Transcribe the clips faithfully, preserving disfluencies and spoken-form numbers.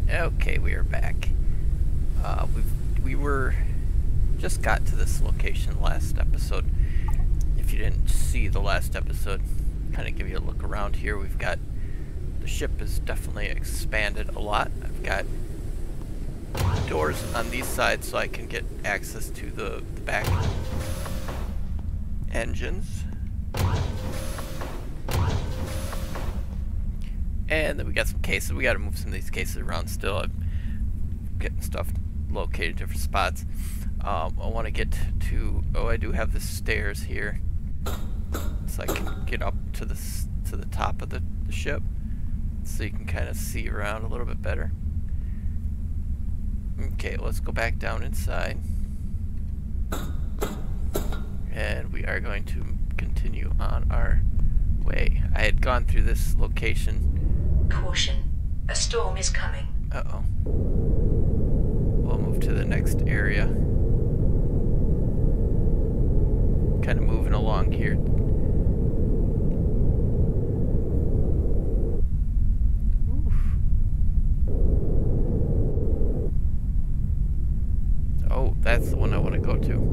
Okay, we are back. Uh, we we were just got to this location last episode. If you didn't see the last episode, kind of give you a look around here. We've got the ship is definitely expanded a lot. I've got doors on these sides so I can get access to the, the back engines. And then we got some cases. We got to move some of these cases around still. I'm getting stuff located in different spots. Um, I want to get to. Oh, I do have the stairs here, so I can get up to the to the top of the, the ship, so you can kind of see around a little bit better. Okay, let's go back down inside, and we are going to continue on our way. I had gone through this location. Caution, a storm is coming. Uh-oh. We'll move to the next area. Kind of moving along here. Oof. Oh, that's the one I want to go to.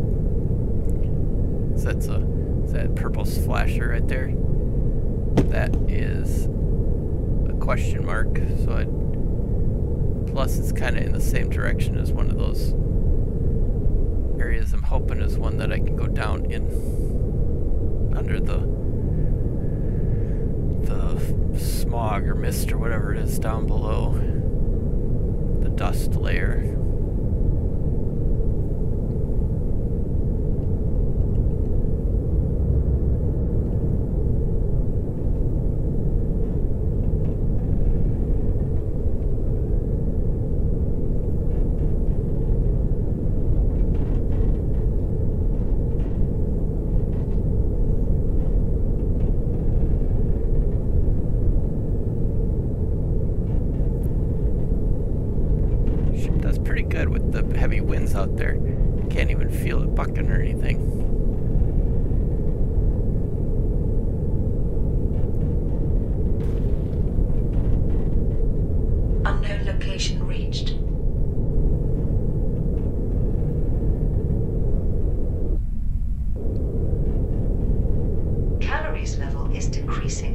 So that's a, is that purple flasher right there? That is a question mark, so I'd, plus it's kind of in the same direction as one of those areas I'm hoping is one that I can go down in under the the smog or mist or whatever it is down below the dust layer. Good with the heavy winds out there. Can't even feel it bucking or anything. Unknown location reached. Calories level is decreasing.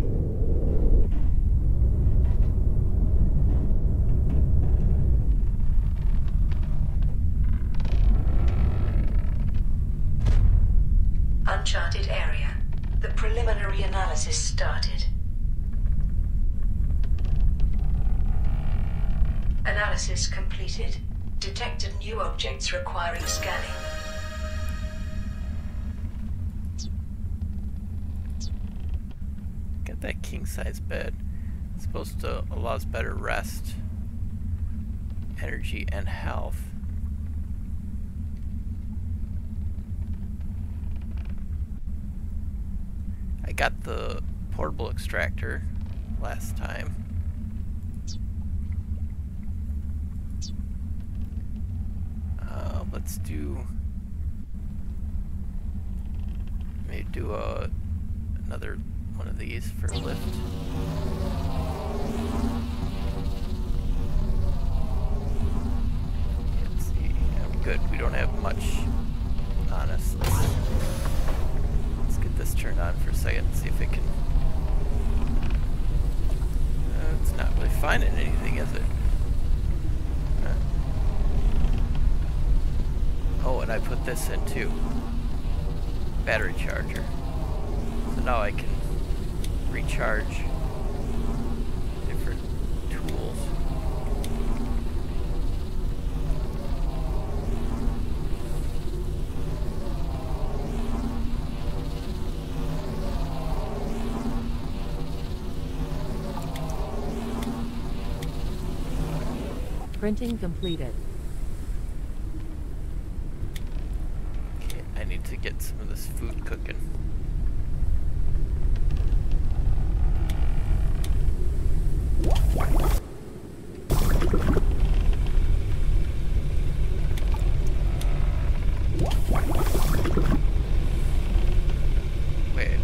Uncharted area. The preliminary analysis started. Analysis completed. Detected new objects requiring scanning. Got that king-size bed. It's supposed to allow us better rest, energy, and health. I got the portable extractor last time. Uh, let's do maybe do a another one of these for a lift. Let's see. Yeah, good. We don't have much on us. Let's, this turned on for a second, see if it can. Uh, it's not really finding anything, is it? Huh. Oh, and I put this in too. Battery charger. So now I can recharge different tools. Printing completed. Okay, I need to get some of this food cooking. Wait.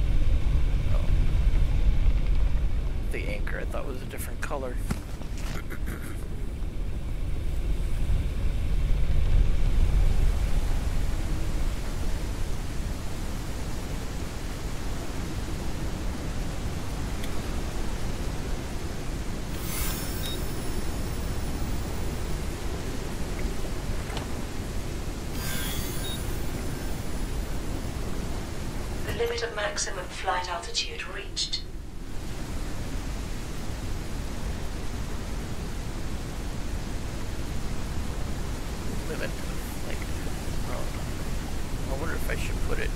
Oh. The anchor I thought was a different color. Limit of maximum flight altitude reached. Limit, like, oh, I wonder if I should put it,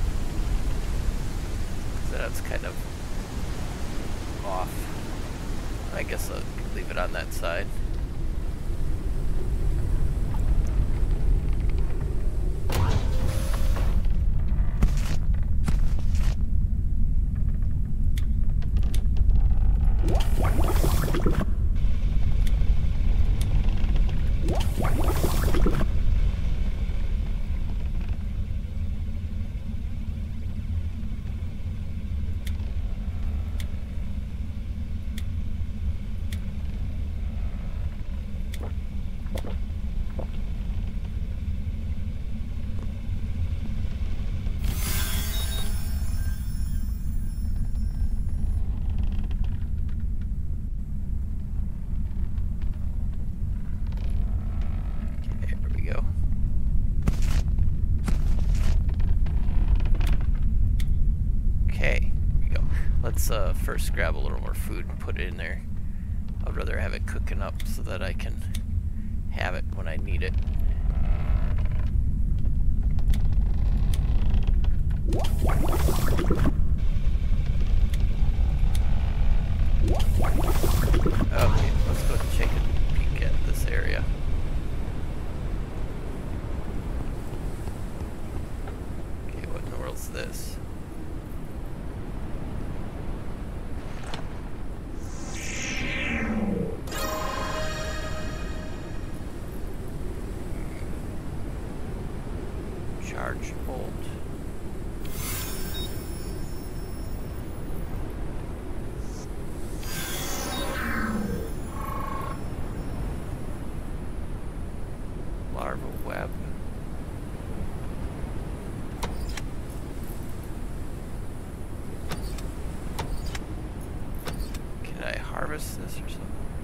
because that's kind of off. I guess I'll leave it on that side. Let's uh, first grab a little more food and put it in there. I'd rather have it cooking up so that I can have it when I need it. Okay, let's go take a peek at this area. Okay, what in the world's this? Charge bolt. Larva web. Can I harvest this or something?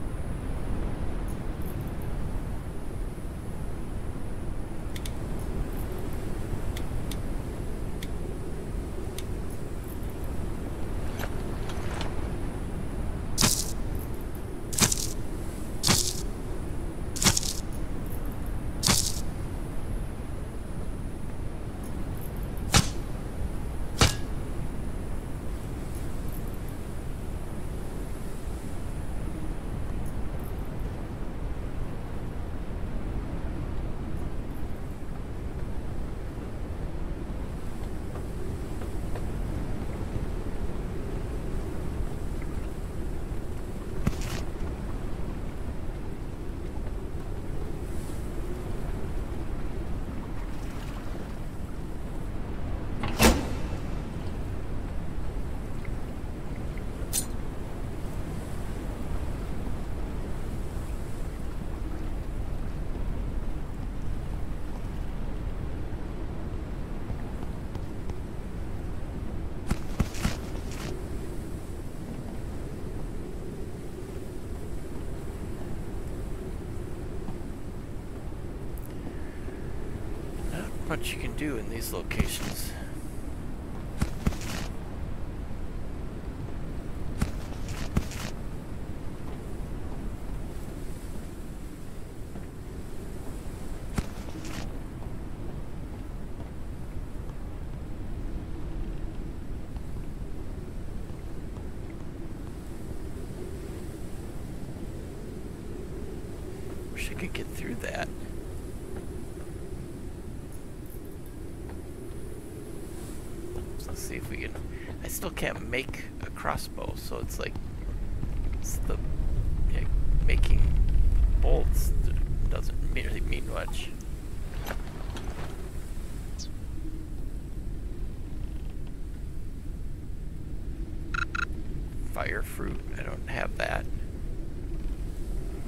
Much you can do in these locations. Wish I could get through that. Let's see if we can. I still can't make a crossbow, so it's like it's the yeah, making bolts doesn't really mean much. Fire fruit, I don't have that.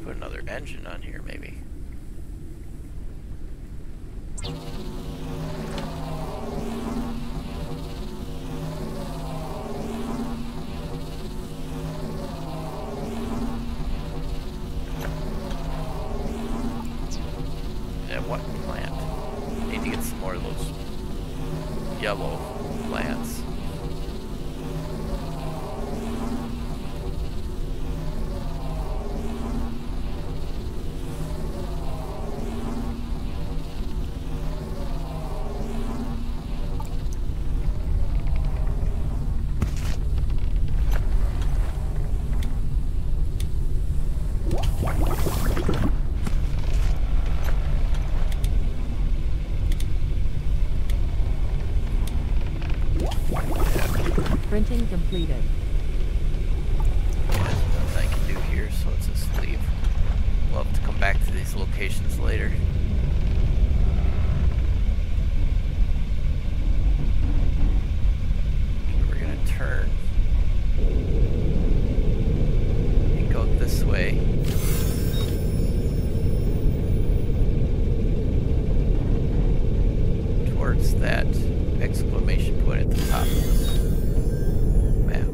Put another engine on here, maybe. Yeah, what plant? Need to get some more of those yellow plants. Printing completed. Yeah, there's nothing I can do here, so let's just leave. We'll have to come back to these locations later. Okay, we're gonna turn and go this way. Towards that exclamation point at the top of this map.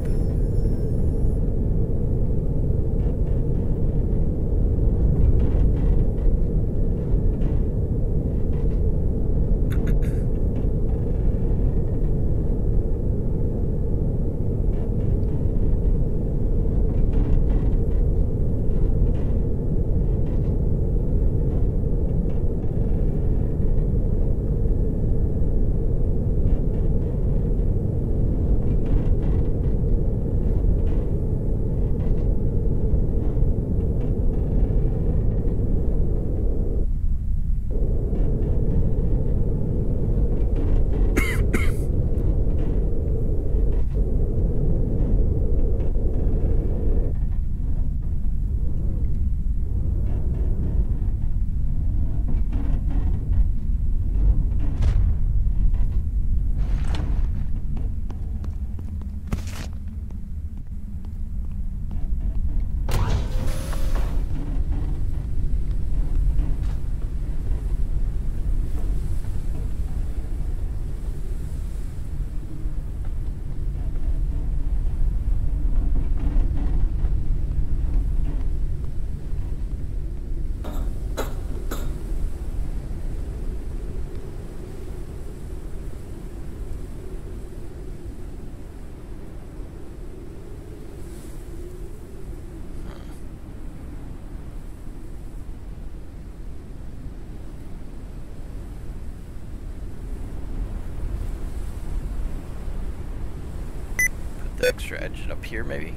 The extra engine up here, maybe.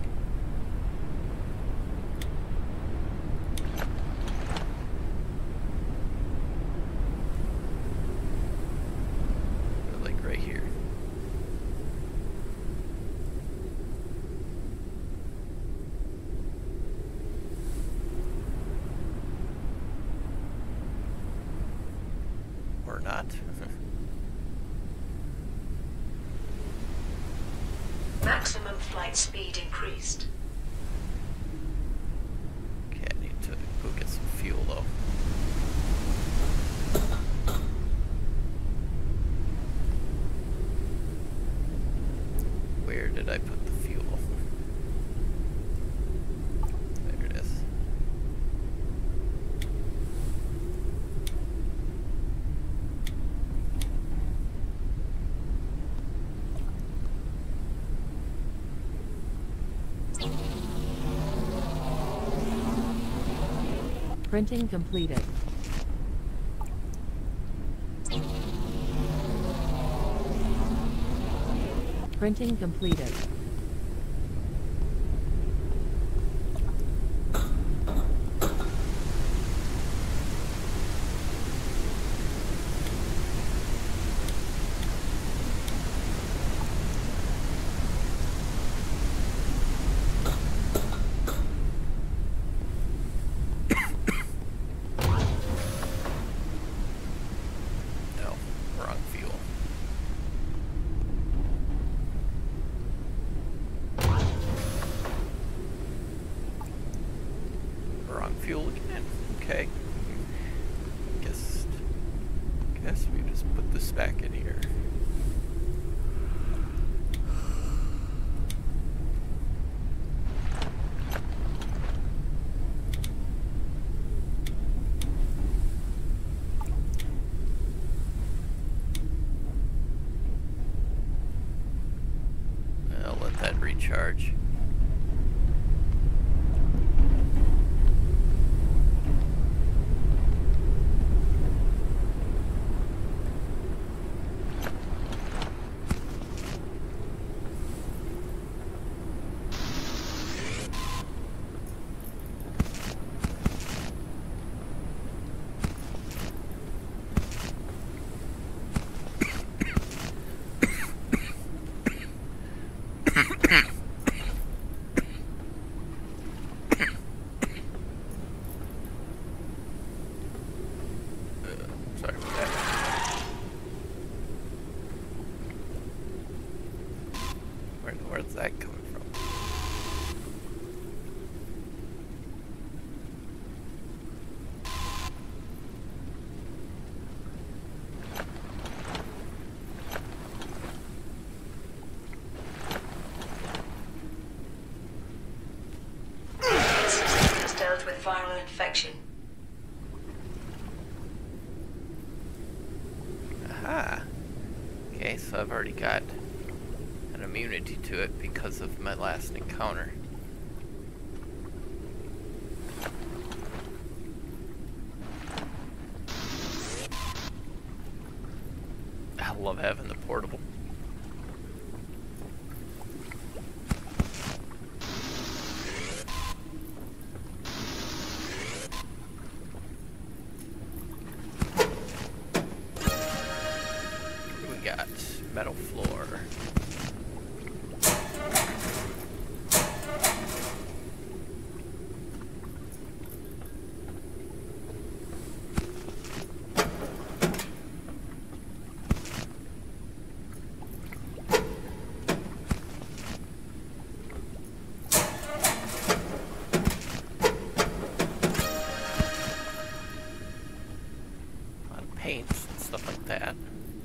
Or like right here. Or not. Maximum flight speed increased. Okay, I need to go get some fuel though. Where did I put the fuel? There it is. Printing completed. Printing completed. fuel again. Okay. Guess, guess we just put this back in here. I'll let that recharge. Sorry about that. Where, where's that coming from? Has dealt with viral infection. Aha. Okay, so I've already got an immunity to it because of my last encounter. I love having the portable. We got metal floor. A lot of paints and stuff like that.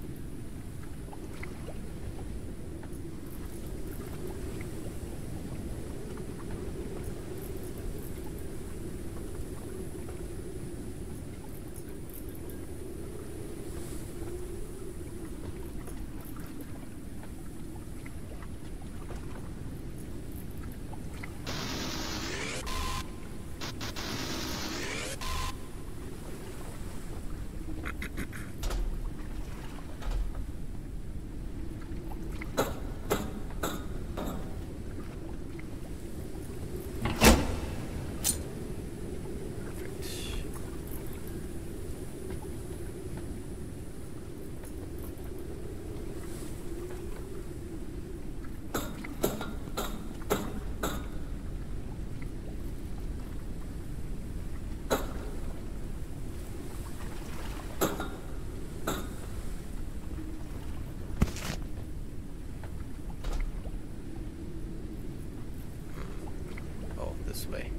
This way.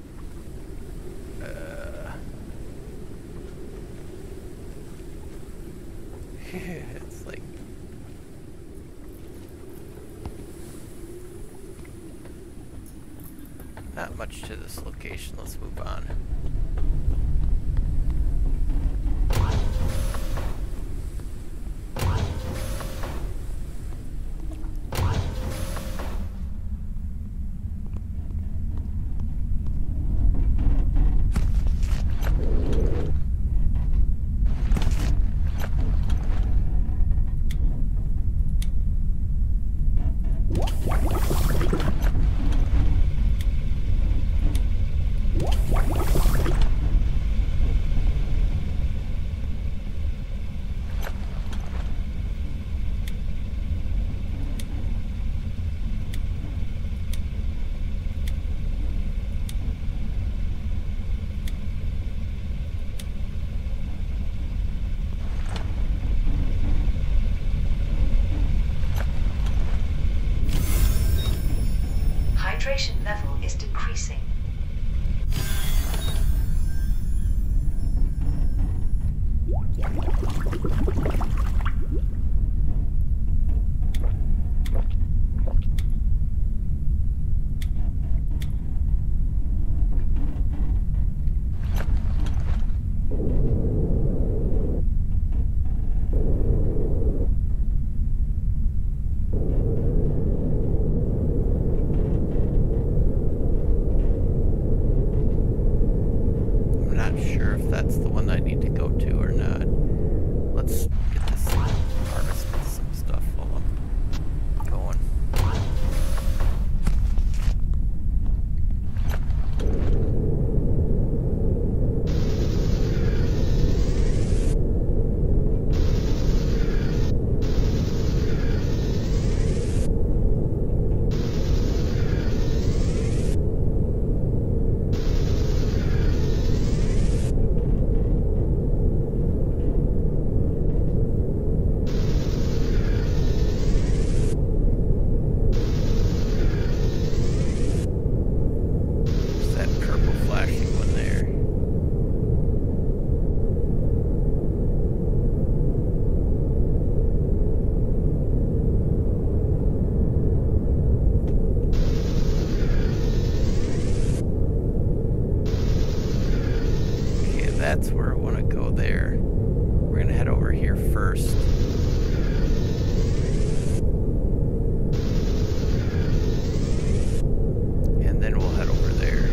Uh, it's like not much to this location. Let's move on. What? not sure if that's the one I need to go to or not. Let's get this harvest some stuff while I'm going. That's where I want to go there. We're going to head over here first. And then we'll head over there.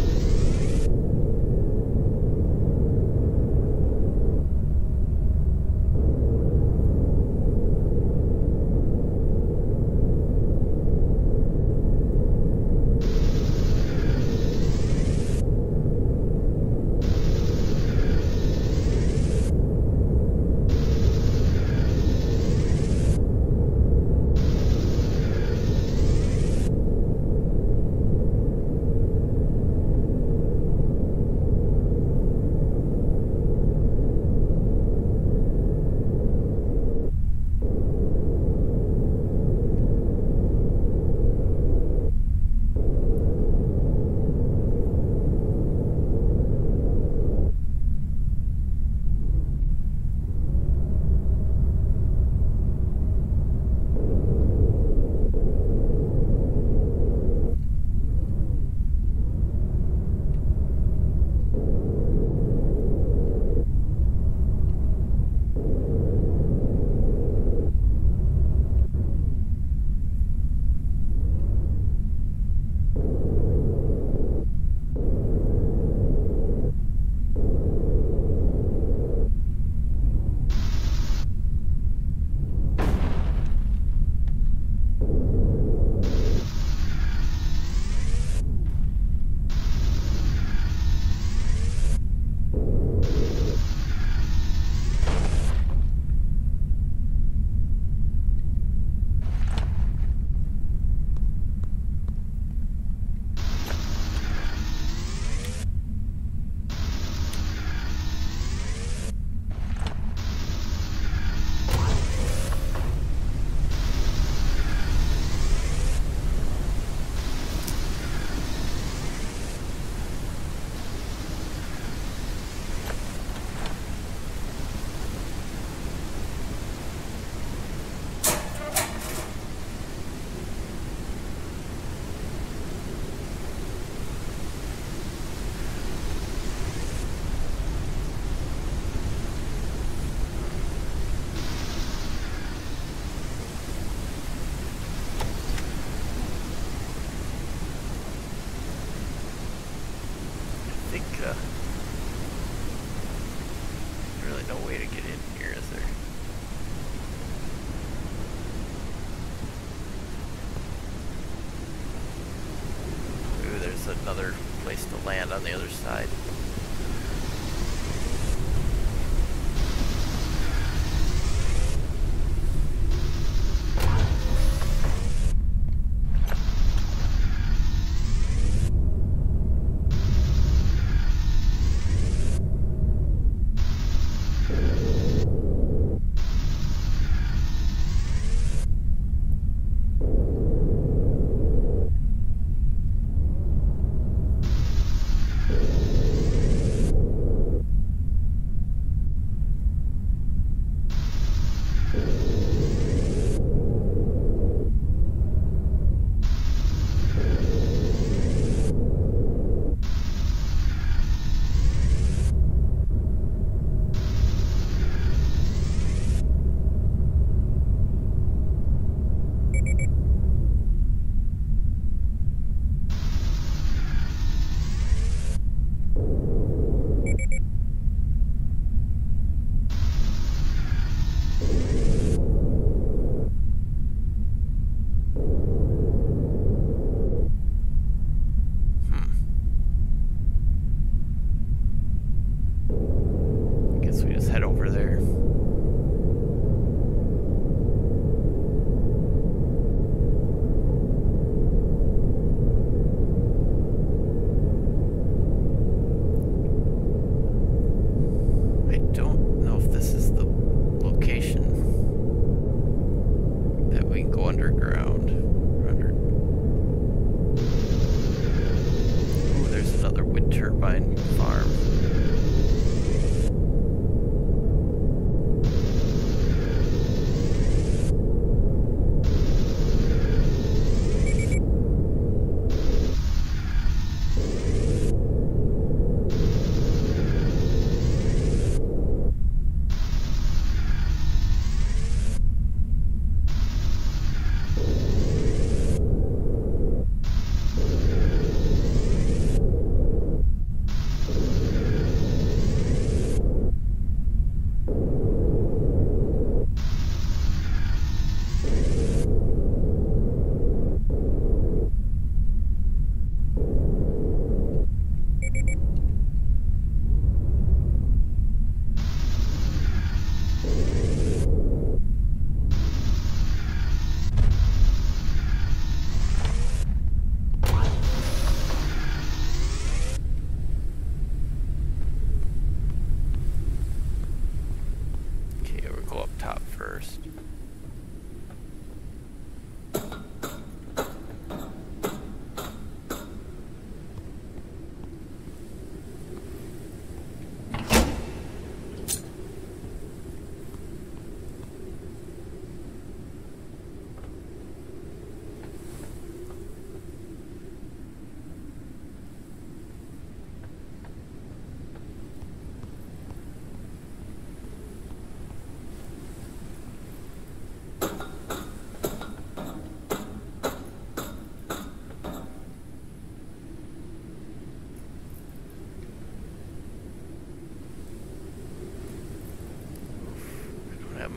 Another place to land on the other side.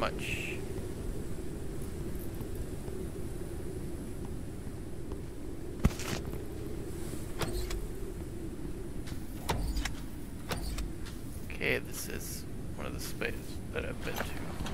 much. Okay, this is one of the spaces that I've been to.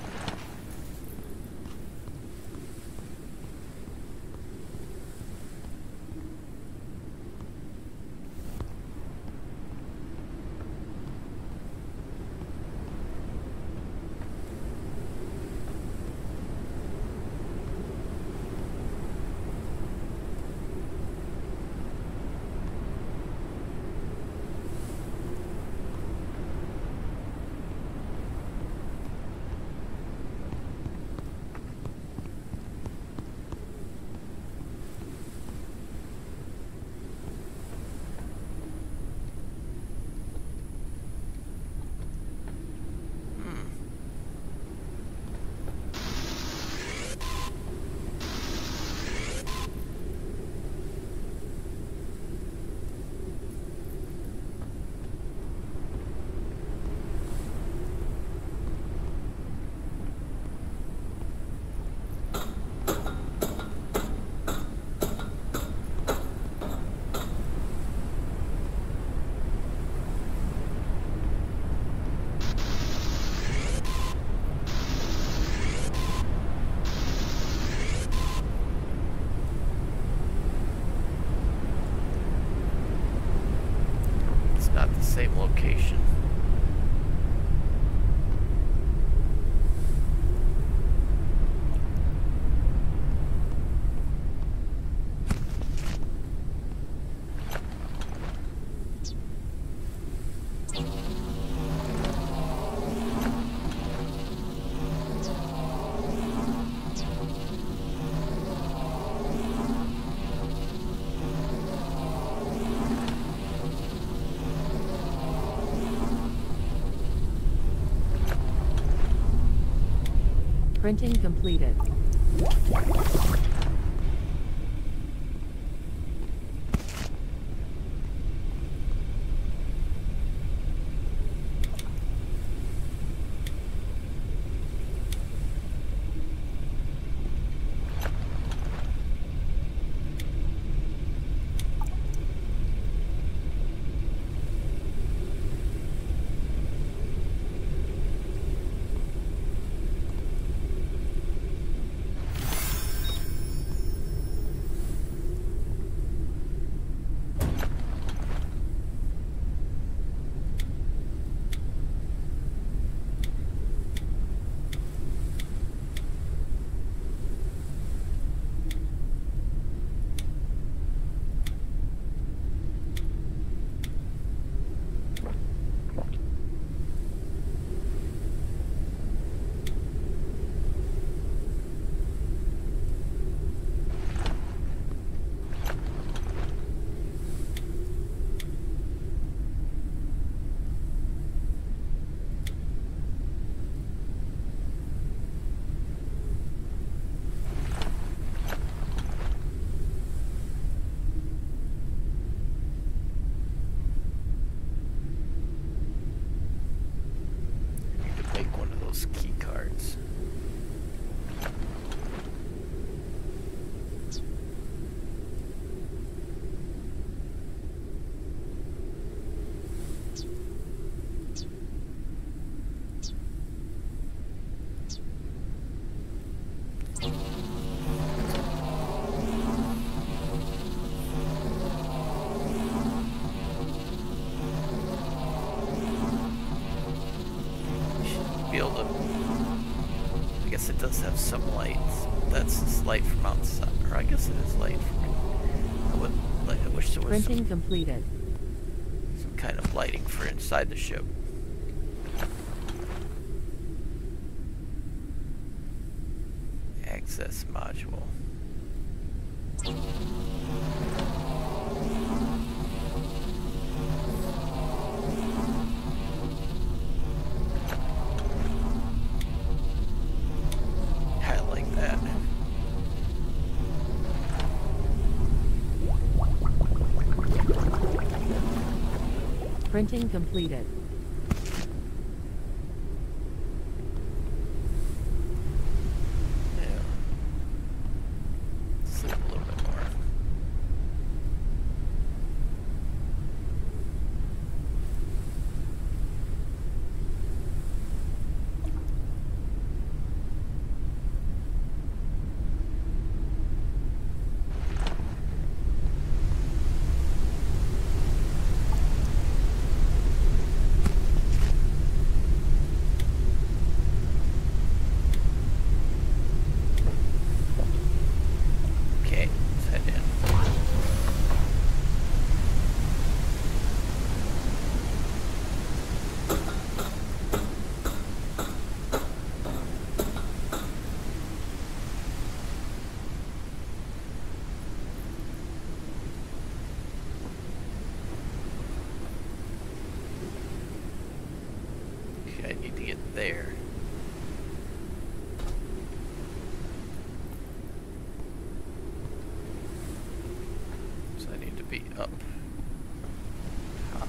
Same location. Printing completed. Key cards. Be able to. I guess it does have some lights. That's this light from outside, or I guess it is light from. I would like. I wish there was Printing some, completed. some kind of lighting for inside the ship. Access module. Printing completed. there. So I need to be up. Hop.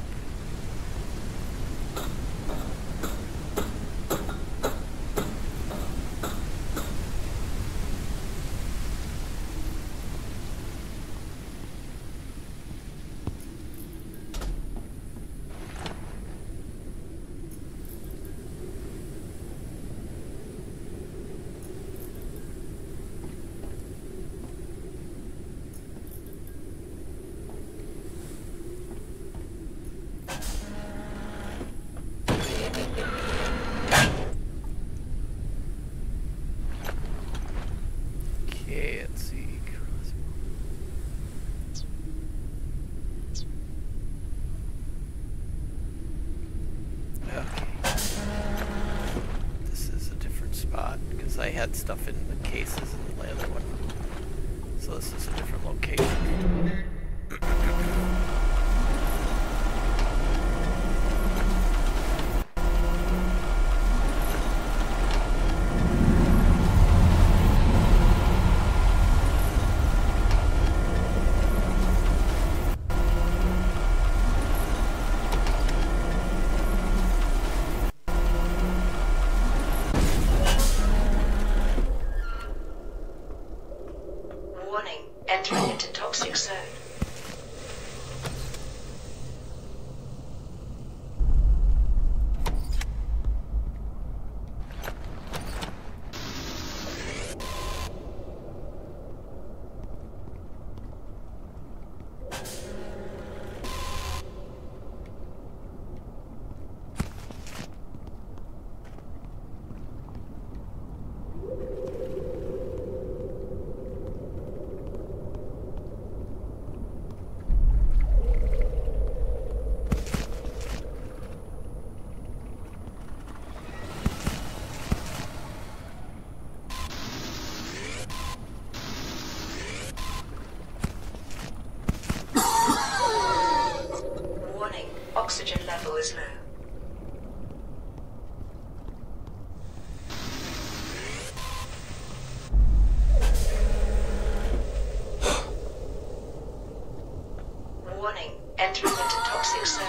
Okay, let's see. Okay. This is a different spot because I had stuff in the cases in the other one. So this is a different location. Warning, entering into toxic zone. Warning, oxygen level is low. Warning, entering into toxic zone.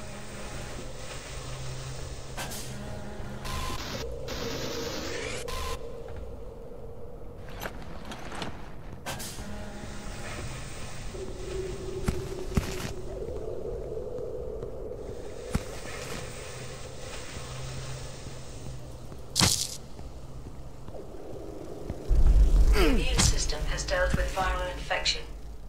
The immune system has dealt with viral infection.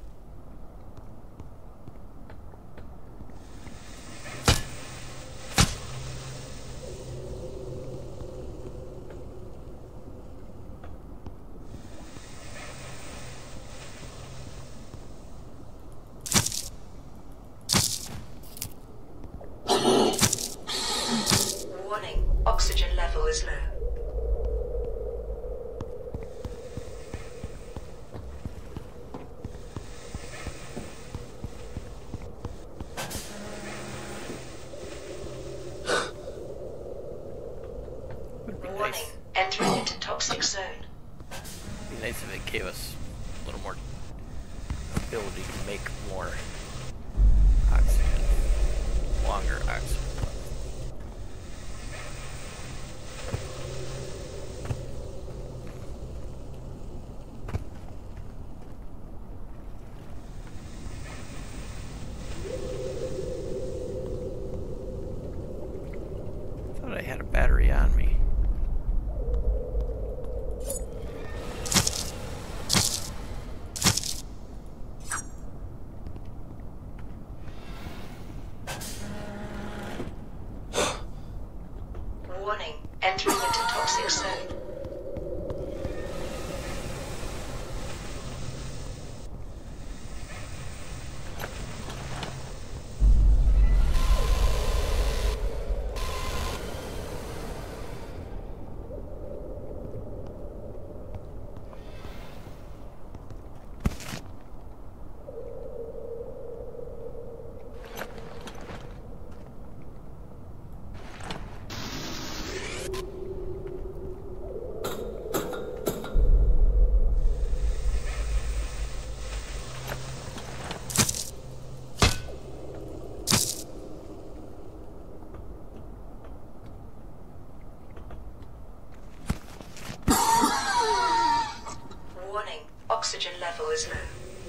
Warning, oxygen level is low. Would be Warning, nice. entering into toxic zone. Be nice if it gave us a little more ability to make more oxygen, longer oxygen. Thought I had a battery on me. Warning, entering into toxic zone. Oxygen level is low.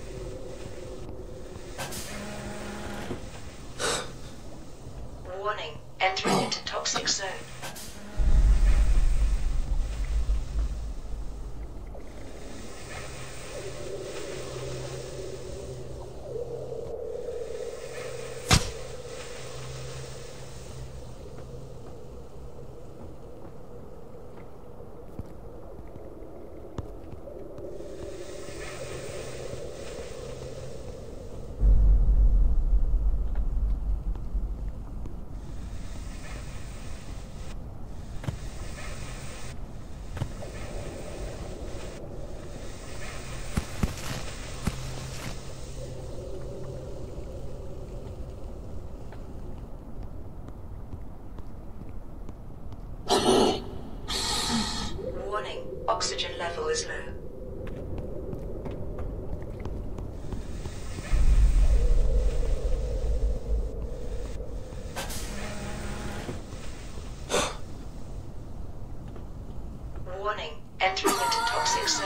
Warning, entering into toxic zone. Warning, oxygen level is low. Warning, entering into toxic zone.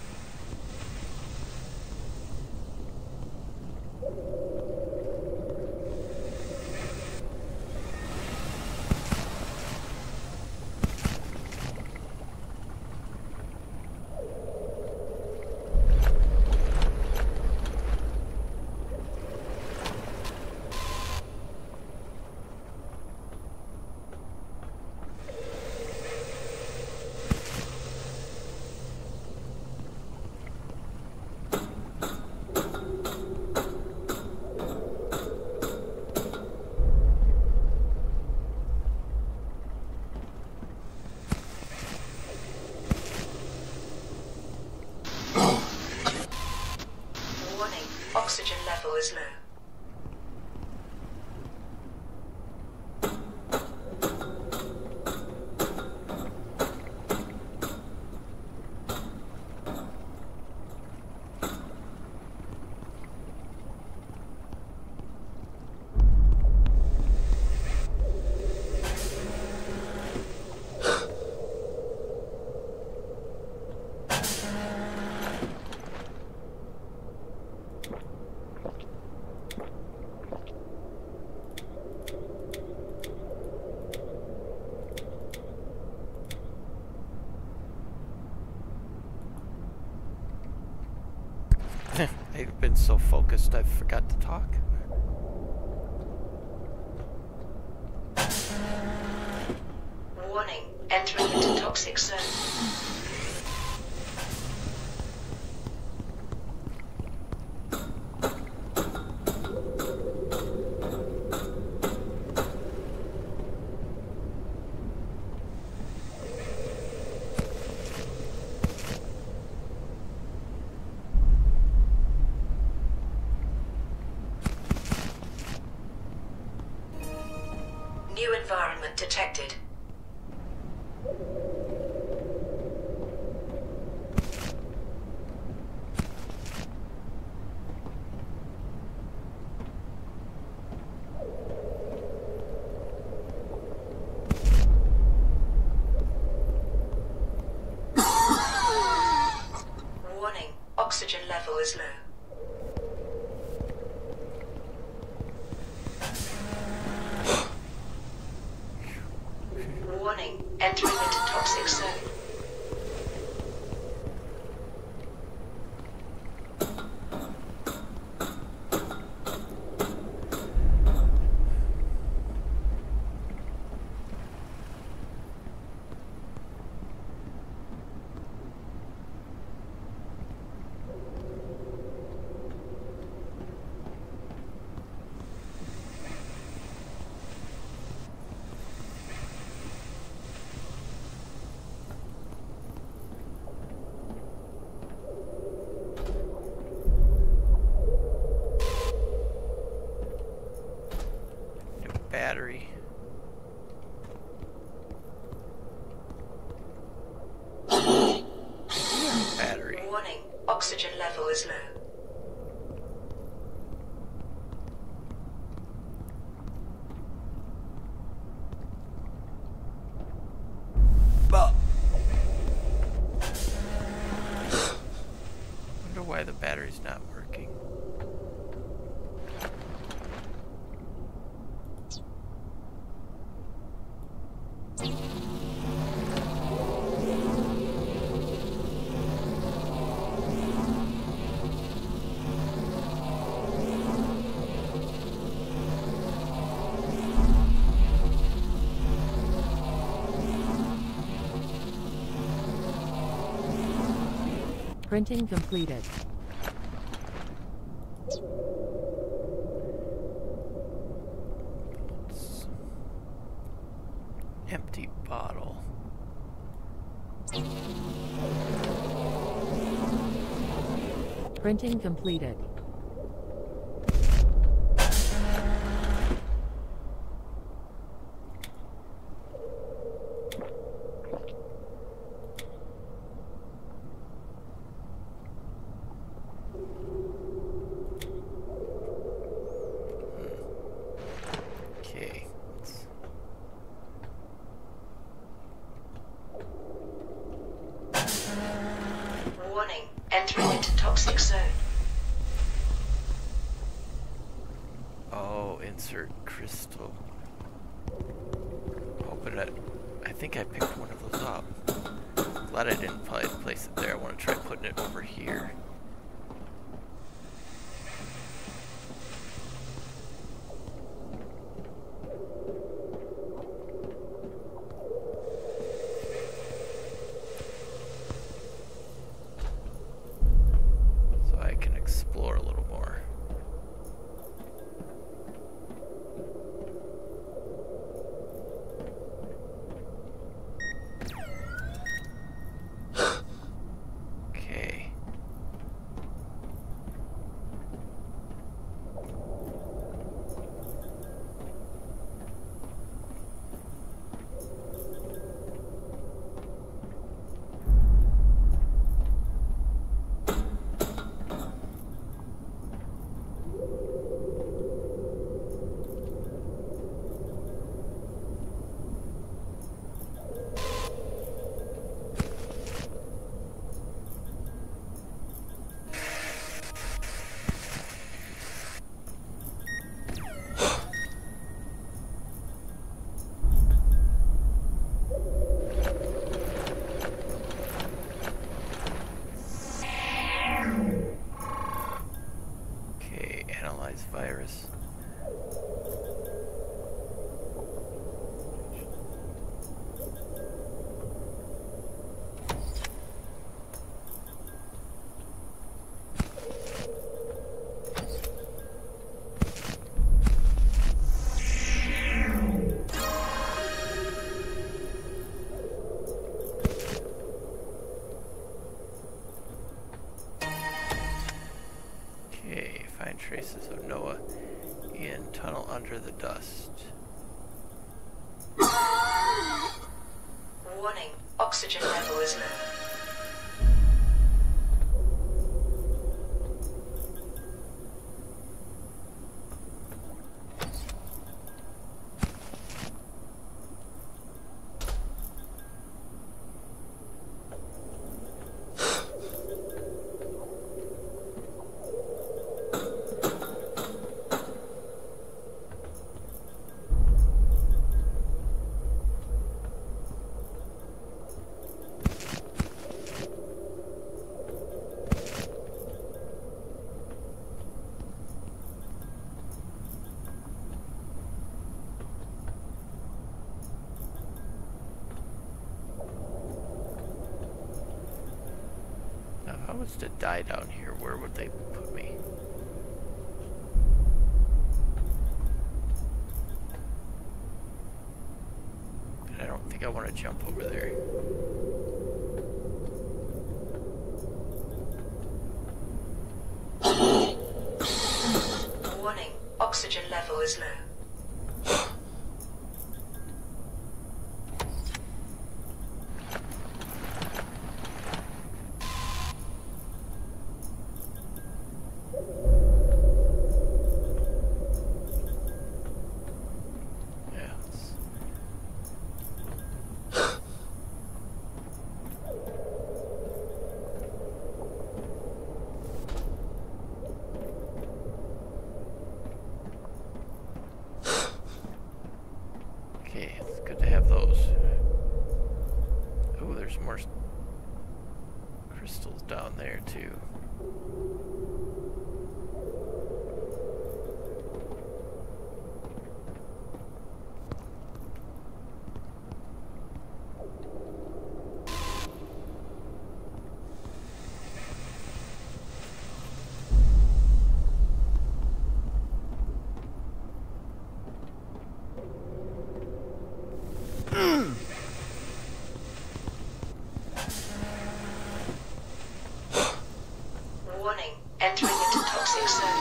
Oxygen level is low. I've been so focused I forgot to talk. Warning, entering into toxic zone. New environment detected. Warning, oxygen level is low. Warning, entering into toxic zone. battery's not working. Printing completed. Empty bottle. Printing completed. Warning, entering into toxic zone. Oh, insert crystal. Open it. I think I picked one of those up. Glad I didn't probably place it there. I want to try putting it over here. Explore a little more. Okay. Virus. Okay, find traces of Noah in tunnel under the dust. Warning, oxygen level is low. If I was to die down here, where would they put me? And I don't think I want to jump over there. Warning, oxygen level is low. they have those. Oh, there's more crystals down there too. Warning, entering into toxic zone.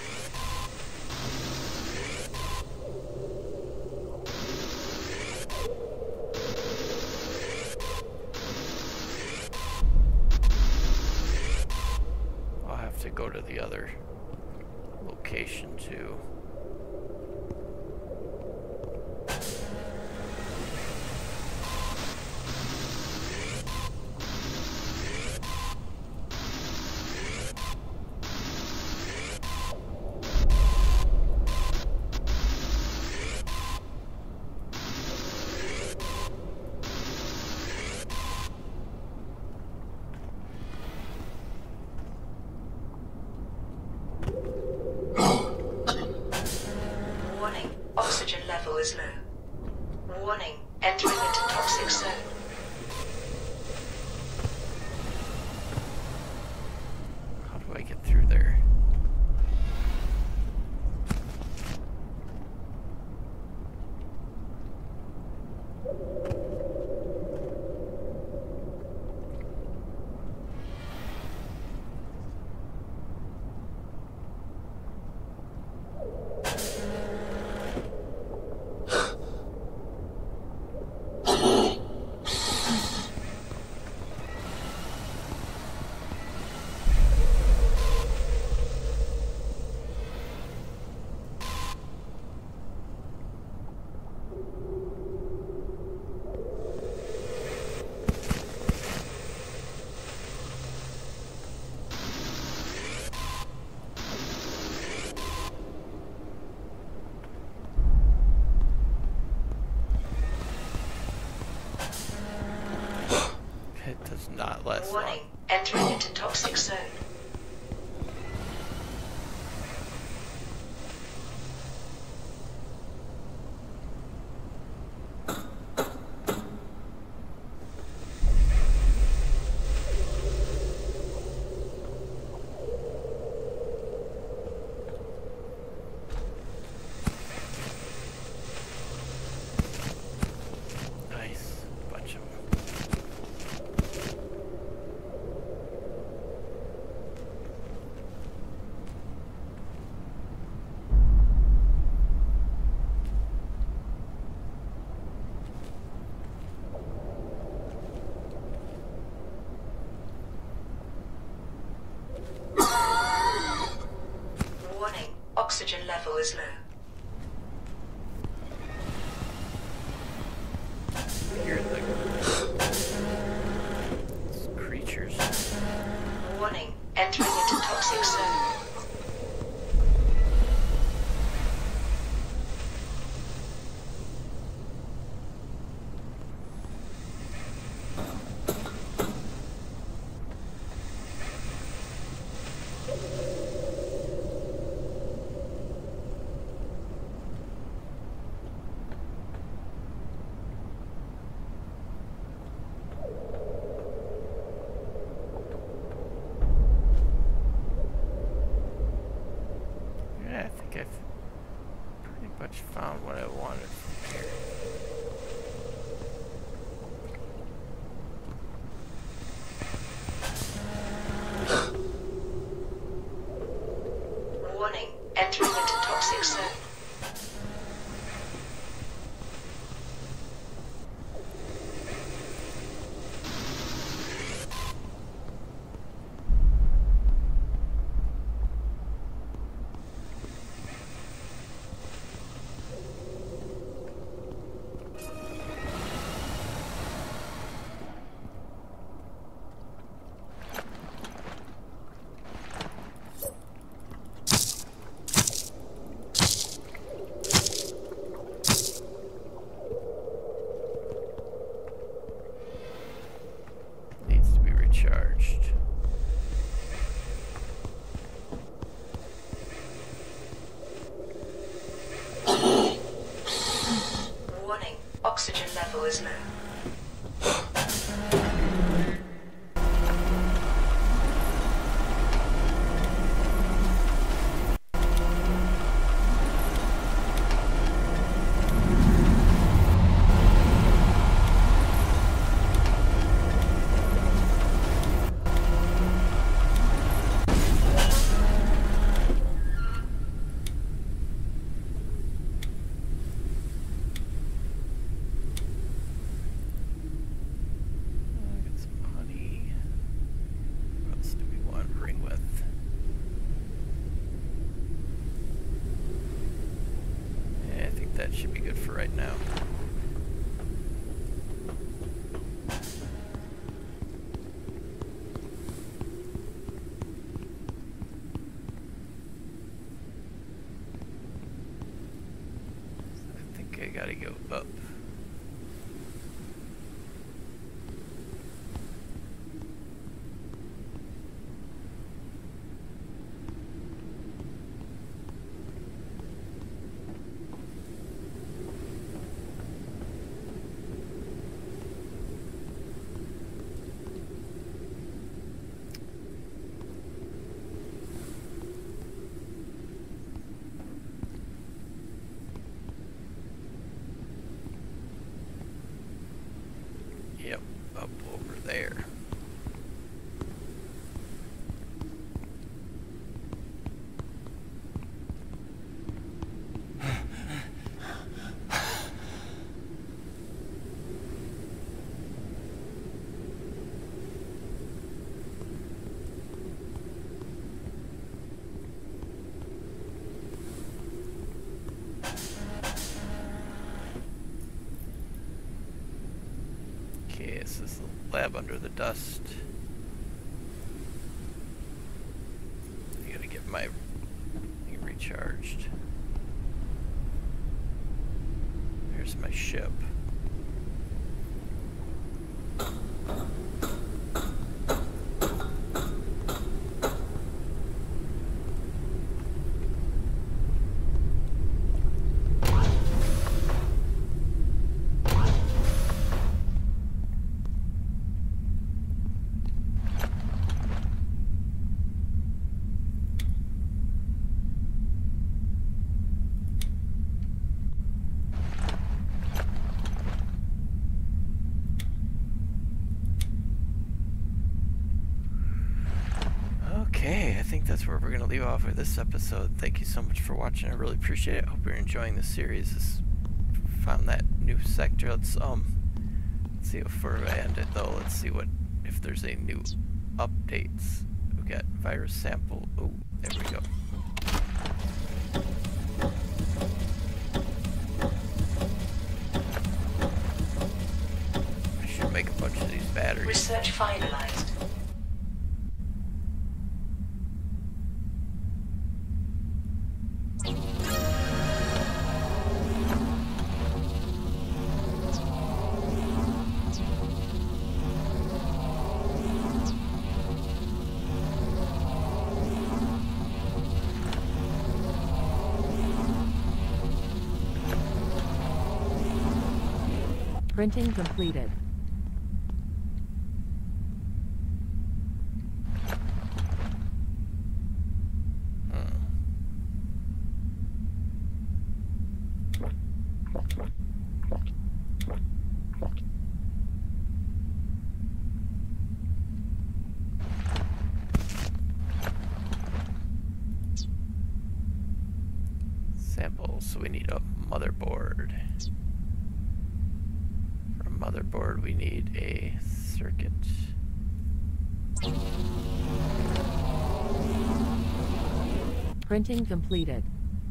I'll have to go to the other location too. Warning, oxygen level is low. Warning, entering into toxic zone. How do I get through there? It does not last long. Warning, entering into toxic zone. Nice. Bunch of them. level is low. That should be good for right now. I think I gotta go up. Yep, up over there. Okay, this is the lab under the dust. I gotta get my thing recharged. Here's my ship. Okay, I think that's where we're going to leave off with this episode. Thank you so much for watching. I really appreciate it. I hope you're enjoying the series. This, found that new sector. Let's um, let's see how far I end it though. Let's see what if there's any new updates. We got virus sample. Oh, there we go. I should make a bunch of these batteries. Research finalized. Printing completed. Sample, so we need a motherboard. For a motherboard we need a circuit. Printing completed.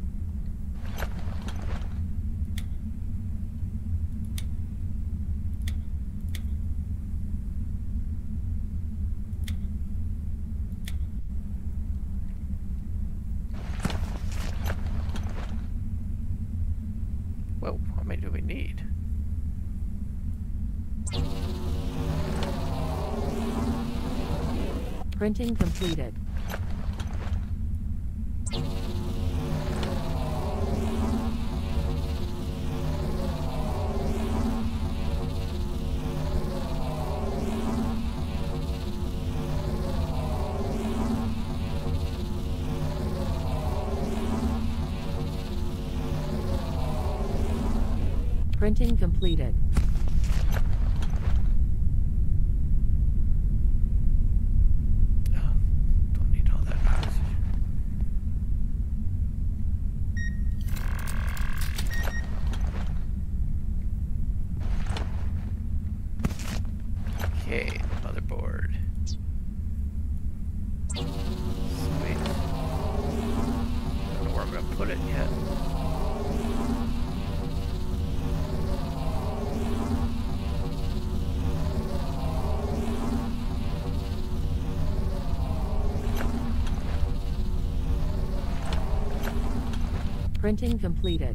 Whoa, how many do we need? Printing completed. Printing completed. Oh, don't need all that oxygen. Okay, motherboard. Sweet. Don't know where I'm gonna put it yet. Printing completed.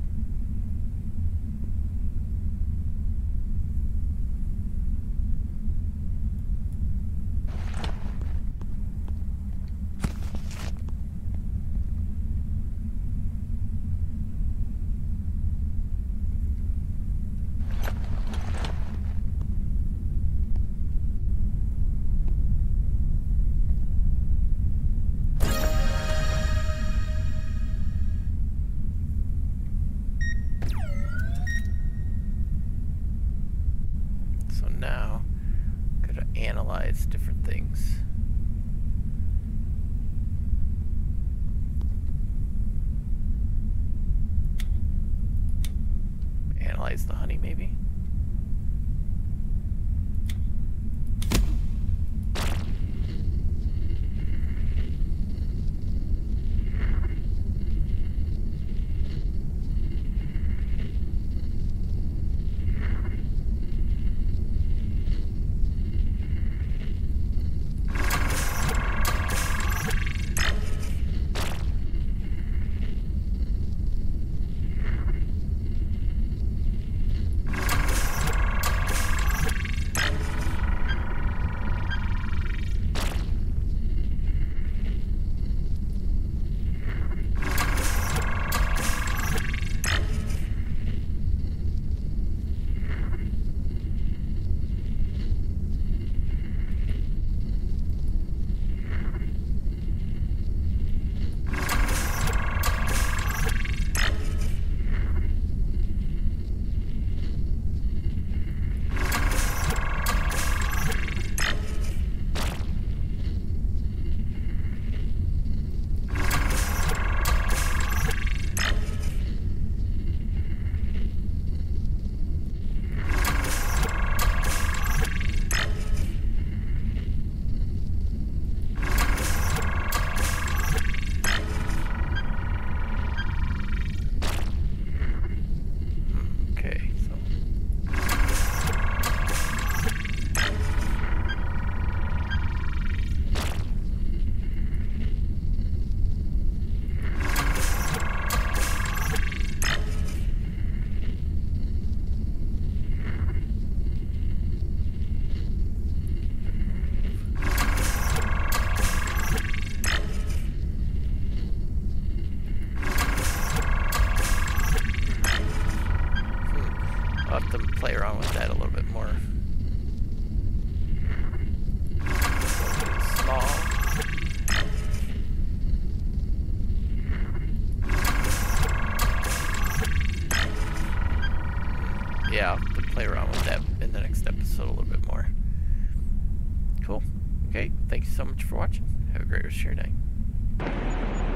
So now, gotta analyze different things. Analyze the honey, maybe? I'll have to play around with that a little bit more. Small. Yeah, I'll have to play around with that in the next episode a little bit more. Cool. Okay, thank you so much for watching. Have a great rest of your day.